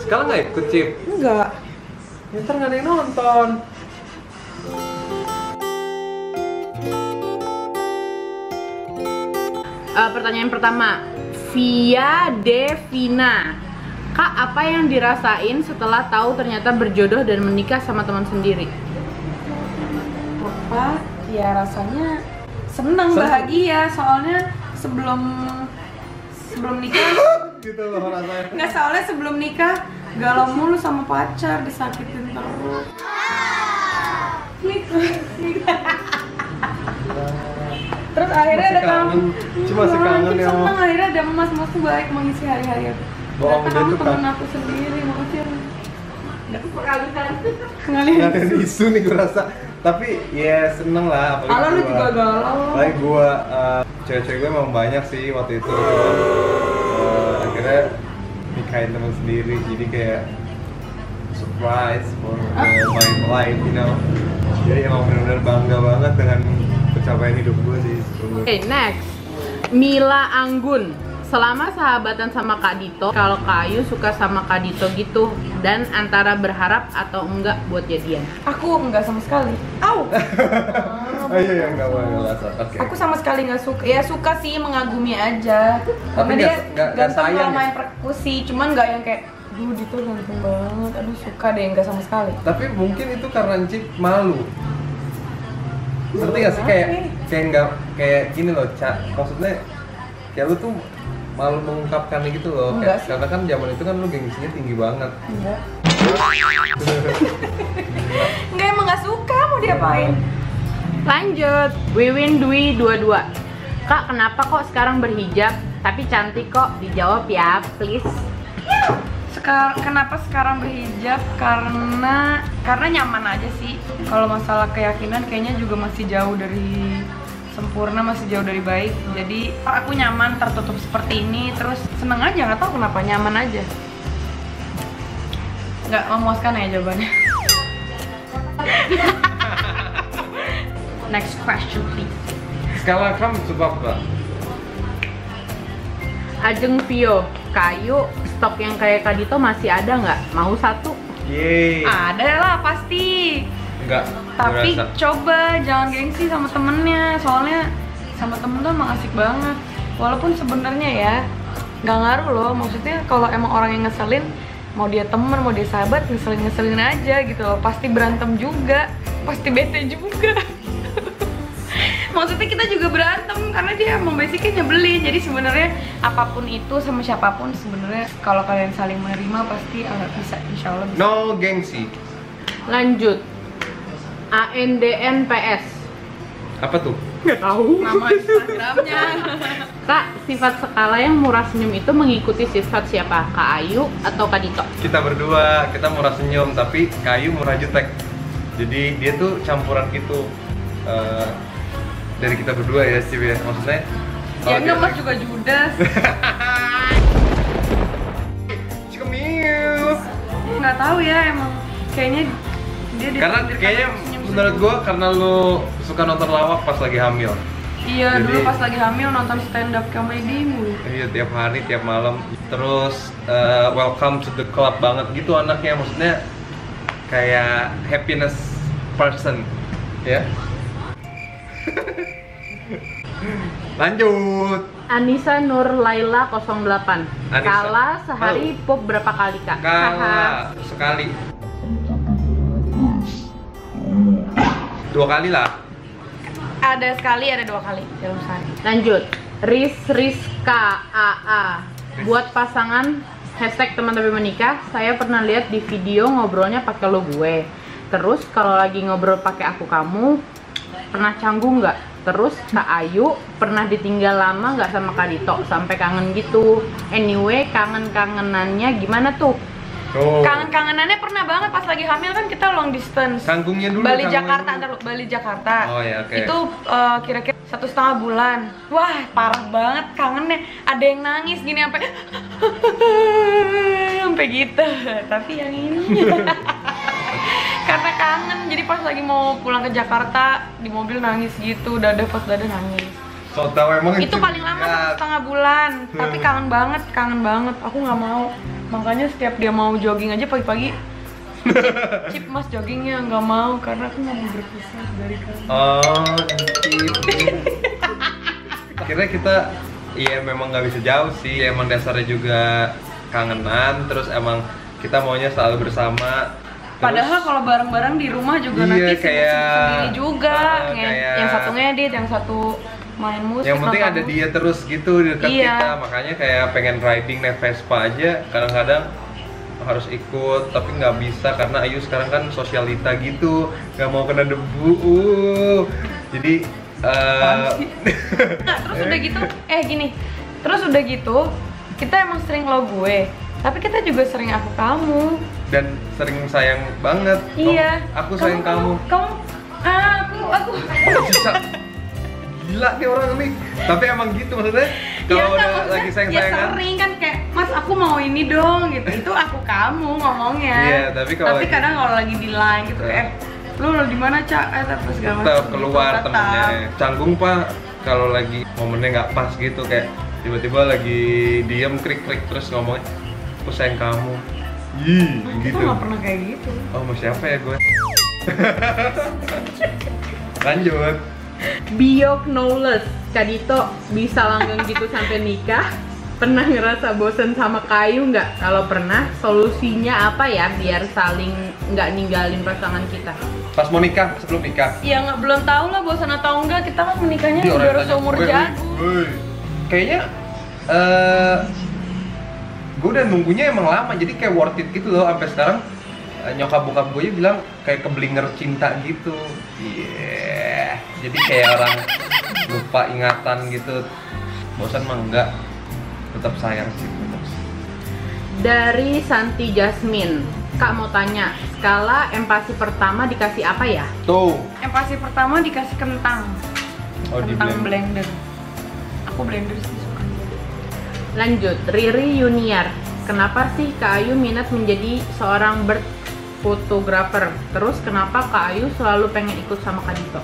Sekarang nggak ikut, Cip? Enggak. Ya, ntar nggak ada yang nonton. Pertanyaan pertama, Via Devina. Kak, apa yang dirasain setelah tahu ternyata berjodoh dan menikah sama teman sendiri? Apa? Ya rasanya seneng, bahagia. Soalnya sebelum nikah Gitu loh rasanya. nggak, soalnya sebelum nikah galau mulu sama pacar, disakitin terus. Terus akhirnya ada kamu. Cuma sekangen ya. Seneng akhirnya ada mas tuh baik mengisi hari-hari aku. Bohong, Ternyata dia kamu tuh temen kan. aku sendiri, makasih. Nggak ada isu nih gue rasa. Tapi ya seneng lah. Kalau lu juga galau. Apalagi gue, cewek-cewek gue emang banyak sih waktu itu. Akhirnya nikahin teman sendiri, jadi kayak surprise for my life, you know. Jadi emang benar-benar bangga banget dengan pencapaian hidup gue sih. Oke, next, Mila Anggun. Selama sahabatan sama Kak Dito, kalau Kak Ayu suka sama Kak Dito gitu, dan antara berharap atau enggak buat jadian? Aku enggak sama sekali. Au. Ayo yang nggak boleh rasa. Oke. Aku sama sekali nggak suka. Ya suka sih, mengagumi aja. Tapi Karena dia nggak ganteng sayang kalau ya? main perkusi, cuman nggak yang kayak, duh Dito ganteng banget. Aduh suka deh, nggak sama sekali. Tapi mungkin itu karena Cip malu. Ngerti gak sih, kayak nggak kayak gini loh, maksudnya kayak lu tuh malu mengungkapkannya gitu loh. Enggak sih. Karena kan zaman itu kan lu gengsinya tinggi banget. Enggak. Enggak, emang nggak suka, mau diapain? Lanjut, Wiwin Dwi 22. Kak, kenapa kok sekarang berhijab? Tapi cantik kok, dijawab ya, please. Kenapa sekarang berhijab? Karena nyaman aja sih. Kalau masalah keyakinan kayaknya juga masih jauh dari sempurna, masih jauh dari baik. Jadi aku nyaman tertutup seperti ini, terus seneng aja, nggak tahu kenapa, nyaman aja. Nggak memuaskan ya jawabannya. Next question please. Skala kamu suka apa? Ajeng Vio, kayu stok yang kayak Kak Dito masih ada nggak? Mau satu? Yeay. Ada lah pasti. Enggak. Tapi gue rasa. coba jangan gengsi sama temennya, soalnya sama temen tuh emang asik banget. Walaupun sebenarnya ya nggak ngaruh loh, maksudnya kalau emang orang yang ngeselin, mau dia temen, mau dia sahabat, ngeselin aja gitu loh. Pasti berantem juga, pasti bete juga. Maksudnya kita juga berantem karena dia emang basicnya nyebelin. Jadi sebenarnya apapun itu sama siapapun, sebenarnya kalau kalian saling menerima pasti bisa, insya Allah bisa. No gengsi. Lanjut, ANDNPS. Apa tuh? Nggak tahu. Nama Instagramnya. Kak, sifat skala yang murah senyum itu mengikuti sifat siapa? Kak Ayu atau Kak Dito? Kita berdua, kita murah senyum, tapi Kayu murah jutek. Jadi dia tuh campuran gitu. Dari kita berdua ya, Cip ya. Maksudnya Ya enggak, Mas juga judes. Cikemiu. Nggak tahu ya, emang kayaknya dia Karena kayaknya menurut gua karena lu suka nonton lawak pas lagi hamil. Iya, Jadi- dulu pas lagi hamil nonton stand up comedy mulu. Iya, tiap hari, tiap malam. Terus welcome to the club banget gitu anaknya. Maksudnya kayak happiness person, ya. Lanjut. Anissa Nur Laila 08. Anissa. Kala sehari pup berapa kali Kak? Kalah sekali. 2 kali lah. Ada sekali, ada 2 kali dalam sehari. Lanjut, Rizka AA. Buat pasangan hashtag teman tapi menikah, saya pernah lihat di video ngobrolnya pakai lo gue. Terus kalau lagi ngobrol pakai aku kamu, pernah canggung nggak? Terus Kak Ayu pernah ditinggal lama nggak sama Kak Dito sampai kangen gitu? Anyway, kangen-kangenannya gimana tuh? Tuh. Kangen-kangenannya pernah banget pas lagi hamil kan kita long distance. Kanggungnya dulu. Bali kanggungnya Jakarta, dulu. ntar lu, Bali Jakarta. Oh ya, oke. Itu kira-kira 1,5 bulan. Wah, parah banget kangennya. Ada yang nangis gini sampai sampai gitu. Tapi yang ini karena kangen, jadi pas lagi mau pulang ke Jakarta di mobil nangis gitu, dada pas dada nangis. So tau emang Itu paling lama 1,5 bulan, tapi kangen banget, Aku nggak mau. Makanya setiap dia mau jogging aja pagi-pagi, Cip mas joggingnya nggak mau karena aku nggak mau berpisah dari kamu. Oh, Cip. Akhirnya kita, ya memang nggak bisa jauh sih. Emang dasarnya juga kangenan. Terus emang kita maunya selalu bersama. Padahal kalau bareng-bareng di rumah juga Iya, nanti kayak- sibuk sendiri juga. kayak- Yang satu ngedit, yang satu main musik. Yang penting nonton ada musik. dia terus gitu di dekat Iya. kita. Makanya kayak pengen riding naik Vespa aja kadang-kadang harus ikut, tapi nggak bisa karena Ayu sekarang kan sosialita gitu, nggak mau kena debu. Jadi Nah, terus udah gitu, gini. Terus udah gitu, kita emang sering lo gue, tapi kita juga sering aku kamu. dan sering sayang banget. Iya. Aku sayang kamu. Aku. Bisa. Gila nih orang nih. Tapi emang gitu maksudnya. Kalau Iya, udah maksudnya, lagi sayang-sayangan. ya sering kan kayak, mas aku mau ini dong gitu. Itu aku kamu ngomongnya. Iya, tapi kalau lagi- kadang kalau lagi di line gitu, lu di mana Cak? Terus gak Tetap keluar temennya. Canggung pak kalau lagi momennya nggak pas gitu, kayak tiba-tiba lagi diem krik-krik terus ngomong aku sayang kamu. Ih, Itu gitu. nggak pernah kayak gitu. Oh, mau siapa ya gue? Lanjut. Bio Knowles, Kadito bisa langgeng gitu sampai nikah? Pernah ngerasa bosen sama Kayu nggak? Kalau pernah, solusinya apa ya biar saling nggak ninggalin pasangan kita? Pas mau nikah, sebelum nikah. Ya nggak, belum tahu lah bosan atau enggak. Kita kan menikahnya Ini orang baru tanya, seumur "Woi, jagung. woi." Kayaknya gue udah nunggunya emang lama, jadi kayak worth it gitu loh. Sampai sekarang nyokap bokap gue bilang kayak keblinger cinta gitu. Iya. Jadi kayak orang lupa ingatan gitu. Bosan mah enggak. Tetap sayang sih. Dari Santi Jasmine, Kak mau tanya, skala empati pertama dikasih apa ya? Tuh. Yang pasti pertama dikasih kentang. Oh, di Kentang blender. blender. Aku blender sih suka. Lanjut, Riri Yuniar, kenapa sih Kak Ayu minat menjadi seorang bird photographer? Terus kenapa Kak Ayu selalu pengen ikut sama Kak Dito?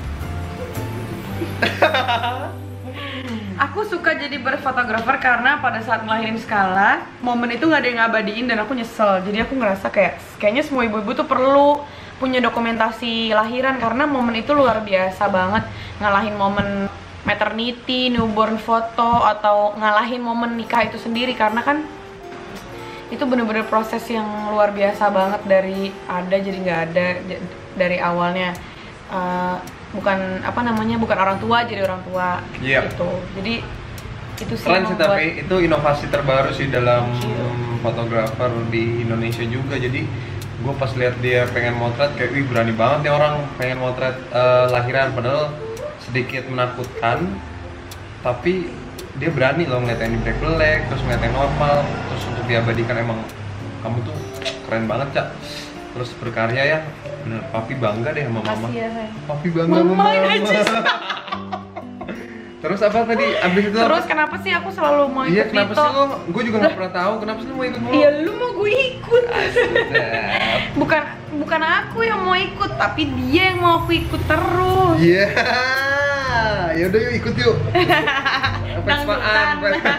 Aku suka jadi berfotografer karena pada saat ngelahirin Skala, momen itu nggak ada yang ngabadiin dan aku nyesel. Jadi aku ngerasa kayaknya semua ibu-ibu tuh perlu punya dokumentasi lahiran karena momen itu luar biasa banget. Ngalahin momen maternity, newborn foto, atau ngalahin momen nikah itu sendiri karena kan itu bener-bener proses yang luar biasa banget, dari ada jadi nggak ada, dari awalnya bukan orang tua jadi orang tua. Yep. Gitu. Jadi itu sih Keren yang sih, membuat- tapi itu inovasi terbaru sih dalam fotografer di Indonesia juga. Jadi gue pas lihat dia pengen motret kayak, wih berani banget nih orang pengen motret lahiran, padahal sedikit menakutkan, tapi dia berani loh ngeliat yang di black terus ngeliat yang normal, terus untuk diabadikan. Emang kamu tuh keren banget Cak, terus berkarya ya, bener. Papi bangga deh sama mama. Makasih ya, sayang. Papi bangga sama Mama, mama. najis. Terus apa tadi abis itu? Terus kenapa sih aku selalu mau ikut Iya, kenapa Dito? sih lo? Gue juga nggak pernah tahu kenapa sih lo mau ikut mulu. Iya, lu mau gue ikut. Sedap. Bukan aku yang mau ikut, tapi dia yang mau aku ikut terus. Iya. Ya udah yuk ikut yuk. Dangdutan.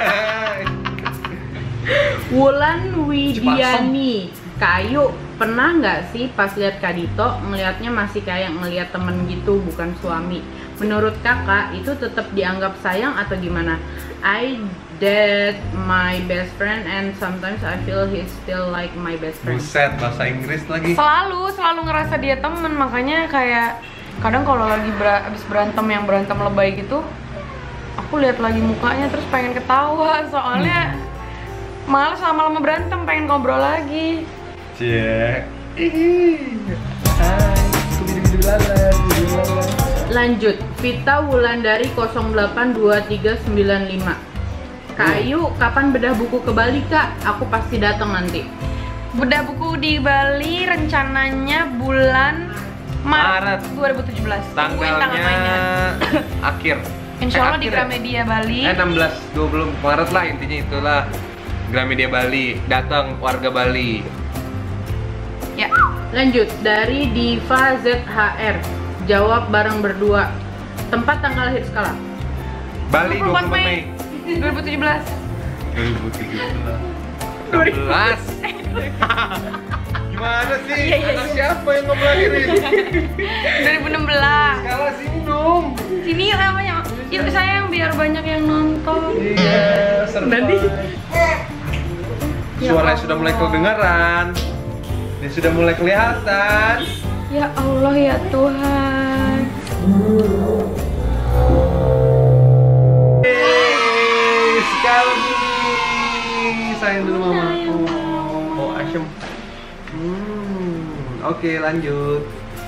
Wulan Widiani, Kak Ayu pernah nggak sih pas lihat Kak Dito ngelihatnya masih kayak ngelihat temen gitu, bukan suami? Menurut kakak itu tetap dianggap sayang atau gimana? I date my best friend and sometimes I feel he's still like my best friend. Buset, bahasa Inggris lagi. Selalu ngerasa dia temen, makanya kayak kadang kalau lagi abis berantem yang berantem lebay gitu, aku lihat lagi mukanya terus pengen ketawa, soalnya males lama-lama berantem, pengen ngobrol lagi. Cie. Hai, kubidu-bidu-lalan. Lanjut, Vita Wulandari 082395. Kak Ayu, kapan bedah buku ke Bali Kak? Aku pasti datang nanti. Bedah buku di Bali rencananya bulan Maret 2017. Tungguin tanggal mainnya. Akhir. Insya Allah di akhir ya? Gramedia Bali. 16-20 Maret lah, intinya itulah. Gramedia Bali, datang warga Bali. Ya. Lanjut, dari Diva ZHR. Jawab bareng berdua. Tempat tanggal lahir Skala. Bali 24 24 Mei 2017. 2017. 16. Gimana sih? Iya, iya, Anak iya. siapa yang ngelahirin? 2016. Kalah sini dong. Sini yuk namanya. Yuk sayang biar banyak yang nonton. Iya, Nanti. Suaranya sudah mulai kedengaran. Ini sudah mulai kelihatan. Ya Allah ya Tuhan. Sekali. Sayang dulu mamaku. Oh, asem. Oke, lanjut.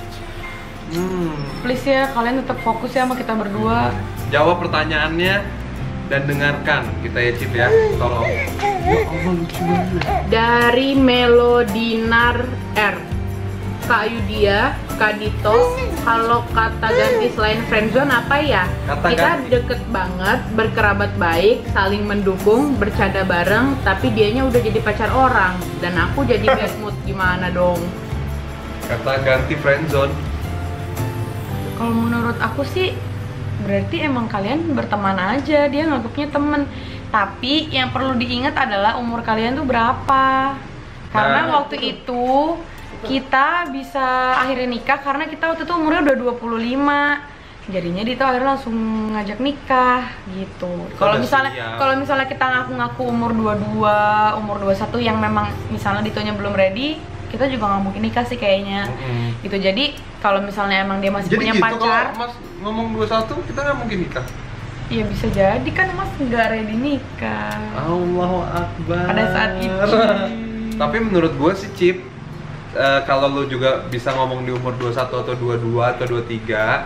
Please ya kalian tetap fokus ya sama kita berdua. Jawab pertanyaannya dan dengarkan kita ya, Cip ya. Tolong. Ya Allah, lucu banget. Dari Melodinar R. Kak Yudia, Kak Dito, kalau kata ganti selain friendzone apa ya? Kata Kita ganti. deket banget, berkerabat baik, saling mendukung, bercanda bareng, tapi dianya udah jadi pacar orang dan aku jadi bad mood, gimana dong? Kata ganti friendzone. Kalau menurut aku sih berarti emang kalian berteman aja, dia nganggapnya temen. Tapi yang perlu diingat adalah umur kalian tuh berapa. Karena Nah. waktu itu kita bisa akhirnya nikah karena kita waktu itu umurnya udah 25. Jadinya Dito akhirnya langsung ngajak nikah gitu. Kalau Udah misalnya siap. misalnya kita ngaku-ngaku umur 22, umur 21 yang memang misalnya Ditonya belum ready, kita juga nggak mungkin nikah sih kayaknya. Gitu. Jadi kalau misalnya emang dia masih Jadi punya gitu pacar, kalau Mas ngomong 21 kita nggak mungkin nikah. ya bisa jadi kan Mas nggak ready nikah Allahu Akbar. pada saat itu. Tapi menurut gue sih Cip, kalau lu juga bisa ngomong di umur 21 atau 22 atau 23,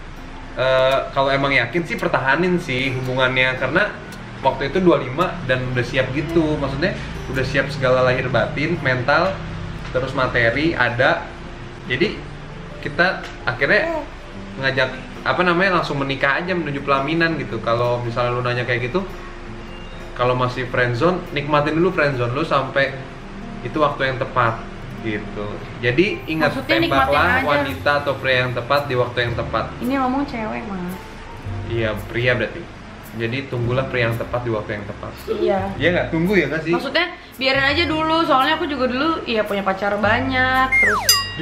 kalau emang yakin sih pertahanin sih hubungannya, karena waktu itu 25 dan udah siap gitu. Maksudnya udah siap segala lahir batin, mental, terus materi ada. Jadi kita akhirnya ngajak langsung menikah aja, menuju pelaminan gitu. Kalau misalnya lu nanya kayak gitu, kalau masih friendzone, nikmatin dulu friendzone lu sampai itu waktu yang tepat gitu. Jadi ingat, Maksudnya nikmatin tembaklah aja. wanita atau pria yang tepat di waktu yang tepat. Ini ngomong cewek Mas. Iya, pria berarti. Jadi tunggulah pria yang tepat di waktu yang tepat. Iya. Iya nggak? Tunggu ya nggak sih? Maksudnya biarin aja dulu, soalnya aku juga dulu iya punya pacar banyak, terus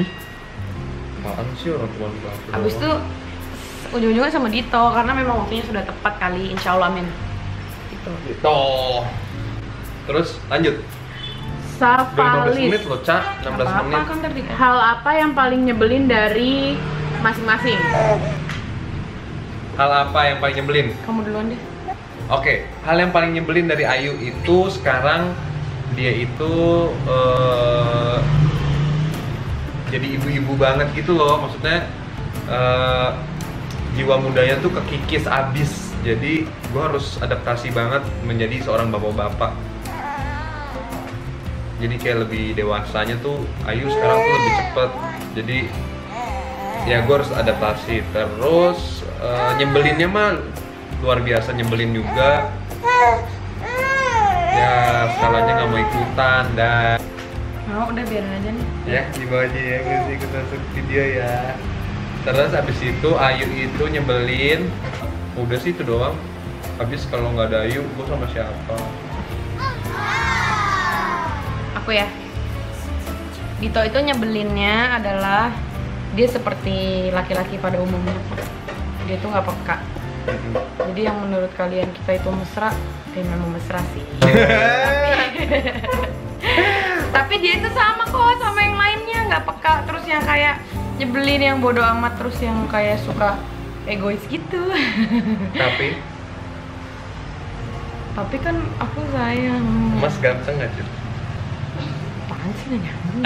Apaan sih orang tua lu? abis itu ujung-ujungnya sama Dito karena memang waktunya sudah tepat kali, insya Allah amin. Gitu. Gitu. Terus lanjut. Udah 15 menit Savalis, loh, Cak. 16 Apa-apa menit. kan tadi kan? hal apa yang paling nyebelin dari masing-masing? Hal apa yang paling nyebelin? Kamu duluan deh. Oke, hal yang paling nyebelin dari Ayu itu sekarang dia itu jadi ibu-ibu banget gitu loh. Maksudnya jiwa mudanya tuh kekikis abis. Jadi gue harus adaptasi banget menjadi seorang bapak-bapak. Jadi kayak lebih dewasanya tuh Ayu sekarang tuh lebih cepet. Jadi ya gue harus adaptasi. Terus nyebelinnya mah luar biasa, nyebelin juga. Ya skalanya nggak mau ikutan dan Mau udah biarin aja nih. ya di bawah aja ya, nggak sih ikutan video ya. Terus abis itu Ayu itu nyebelin. Udah sih itu doang. Habis kalau nggak ada Ayu, gue sama siapa? Aku ya. Dito itu nyebelinnya adalah dia seperti laki-laki pada umumnya. Dia tuh nggak peka. Jadi yang menurut kalian kita itu mesra, dia memang mesra sih. Tapi dia itu sama kok sama yang lainnya, nggak peka. Terus yang kayak nyebelin, yang bodoh amat, terus yang kayak suka egois gitu. Tapi kan aku sayang. Mas ganteng nggak sih? Apaan sih nggak nyambung?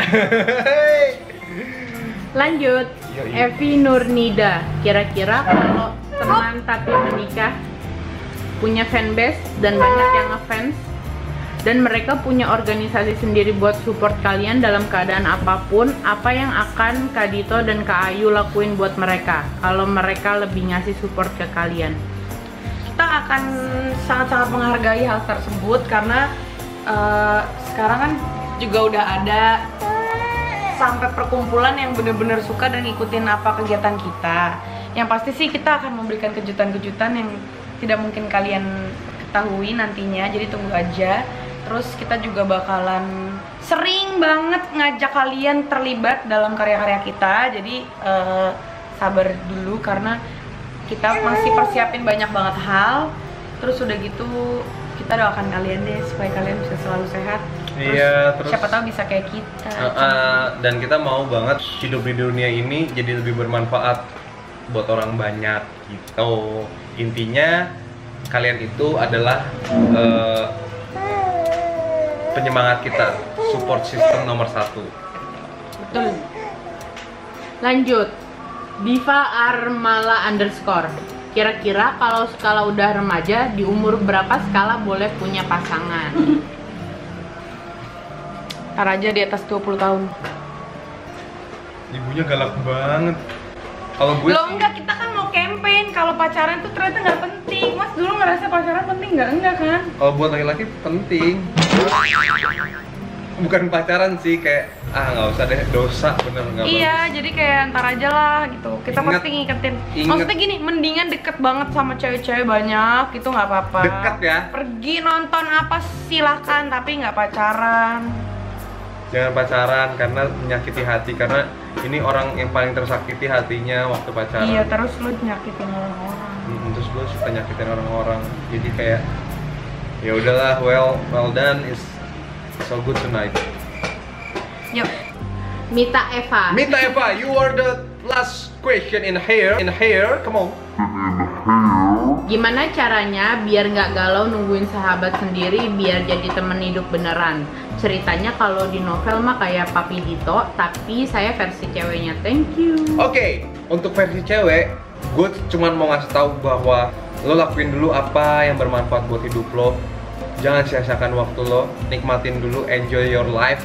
Lanjut, Yoi. Evi Nurnida. Kira-kira kalau teman tapi menikah punya fanbase dan banyak yang ngefans dan mereka punya organisasi sendiri buat support kalian dalam keadaan apapun, apa yang akan Kak Dito dan Kak Ayu lakuin buat mereka kalau mereka lebih ngasih support ke kalian? Kita akan sangat-sangat menghargai hal tersebut karena sekarang kan juga udah ada sampai perkumpulan yang bener-bener suka dan ngikutin apa kegiatan kita. Yang pasti sih kita akan memberikan kejutan-kejutan yang tidak mungkin kalian ketahui nantinya, jadi tunggu aja. Terus kita juga bakalan sering banget ngajak kalian terlibat dalam karya-karya kita. Jadi sabar dulu karena kita masih persiapin banyak banget hal. Terus udah gitu kita doakan kalian deh supaya kalian bisa selalu sehat. Terus siapa tahu bisa kayak kita. Dan kita mau banget hidup di dunia ini jadi lebih bermanfaat buat orang banyak gitu. Intinya kalian itu adalah penyemangat kita, support system nomor 1. Betul. Lanjut, Diva Armala _ kira-kira kalau skala udah remaja, di umur berapa skala boleh punya pasangan? Ntar aja di atas 20 tahun. Ibunya galak banget. Kalau gue Loh enggak, kita kan mau campaign. Kalau pacaran tuh ternyata nggak penting. Mas dulu ngerasa pacaran penting nggak? Enggak kan? kalau buat laki-laki penting. Bukan pacaran sih, kayak nggak usah deh, dosa bener nggak Iya, bagus. jadi kayak ntar aja lah gitu. Kita Ingat- pasti ngiketin. ingat- Maksudnya gini, mendingan deket banget sama cewek-cewek banyak, itu nggak apa-apa. Deket ya. Pergi nonton apa silakan, tapi nggak pacaran. Jangan pacaran karena menyakiti hati, karena ini orang yang paling tersakiti hatinya waktu pacaran. Iya, terus lu nyakitin orang-orang. Terus gue suka nyakitin orang-orang, jadi kayak ya udahlah, well done is so good tonight. Yuk. Mita Eva. Mita Eva, you are the last question in here, come on. Gimana caranya biar nggak galau nungguin sahabat sendiri biar jadi temen hidup beneran? Ceritanya kalau di novel mah kayak Papi Dito, tapi saya versi ceweknya. Thank you. Oke, untuk versi cewek, gue cuman mau ngasih tahu bahwa lo lakuin dulu apa yang bermanfaat buat hidup lo. Jangan sia-siakan waktu lo, nikmatin dulu, enjoy your life.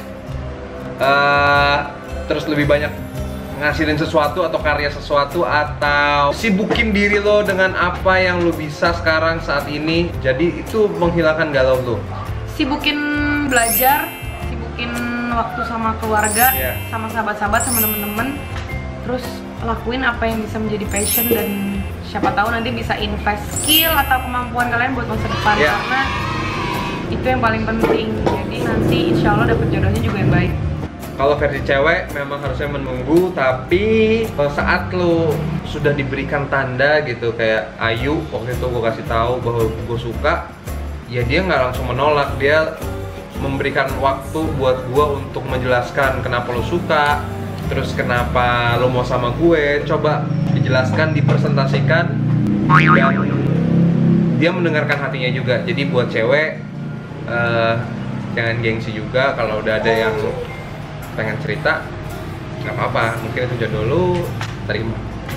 Terus lebih banyak ngasilin sesuatu atau karya sesuatu, atau sibukin diri lo dengan apa yang lo bisa sekarang saat ini. Jadi itu menghilangkan galau lo. Sibukin belajar, sibukin waktu sama keluarga, Iya. sama sahabat-sahabat, sama temen-temen. Terus lakuin apa yang bisa menjadi passion dan siapa tahu nanti bisa invest skill atau kemampuan kalian buat masa depan. Iya. Karena itu yang paling penting. Jadi nanti insya Allah dapet jodohnya juga yang baik. Kalau versi cewek memang harusnya menunggu, tapi saat lo sudah diberikan tanda gitu, kayak Ayu waktu itu gue kasih tahu bahwa gue suka, ya dia nggak langsung menolak, dia memberikan waktu buat gue untuk menjelaskan kenapa lo suka, terus kenapa lo mau sama gue, coba dijelaskan, dipresentasikan, dan dia mendengarkan hatinya juga. Jadi buat cewek jangan gengsi juga kalau udah ada yang pengen cerita, nggak apa-apa, mungkin itu jodoh lu, terima.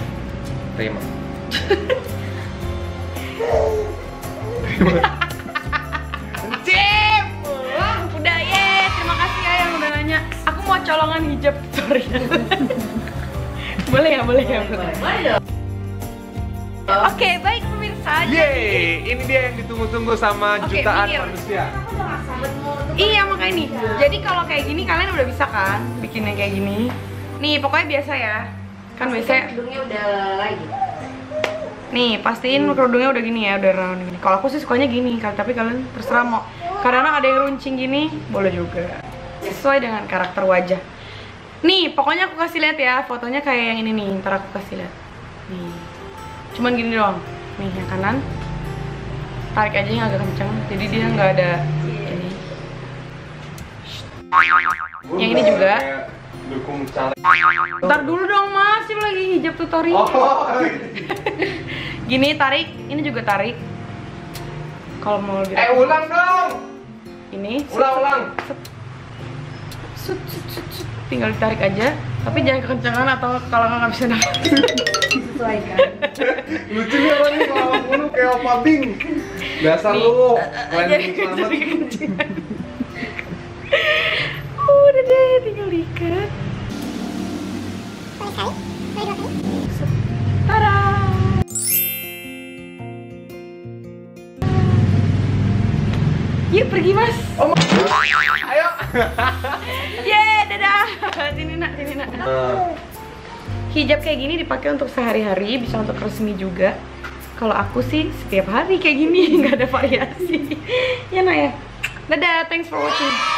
Cip! Udah ye, terima kasih ya yang udah nanya. Aku mau colongan hijab tutorial. Boleh ya, boleh ya. Oke, baik pemirsa. Yeay, ini dia yang ditunggu-tunggu sama Oke, jutaan minggir. manusia. Iya makanya nih. Jadi kalau kayak gini kalian udah bisa kan bikinnya kayak gini. Nih pokoknya biasa ya. Kan biasanya. Kerudungnya udah lagi. Nih pastiin kerudungnya udah gini ya, udah round gini. Kalau aku sih sukanya gini, tapi kalian terserah mau. Kadang ada yang runcing gini, boleh juga. Sesuai dengan karakter wajah. Nih pokoknya aku kasih lihat ya fotonya kayak yang ini nih. Ntar aku kasih lihat. Nih. Cuman gini doang. Nih yang kanan. Tarik aja yang agak kenceng. Jadi dia nggak ada ini. Yang ini juga. Dukung caleg. Ntar dulu dong mas, ini lagi hijab tutorial. Gini tarik, ini juga tarik. Kalau mau lebih Ulang dong. ini Ulang. sut, tinggal ditarik aja, tapi jangan kekencangan atau kalau nggak bisa nafas. Disesuaikan. Lucunya orang ini kalau bunuh kayak Opa Bing. Biasa Nih, lu, jadi selamat. kekencangan. Udah deh, tinggal diikat. Tada! Yuk pergi mas. Ayo. Yeay, dadah. Sini nak, sini nak. Hijab kayak gini dipakai untuk sehari-hari, bisa untuk resmi juga. Kalau aku sih setiap hari kayak gini, nggak ada variasi. Ya nak ya. Dadah, thanks for watching.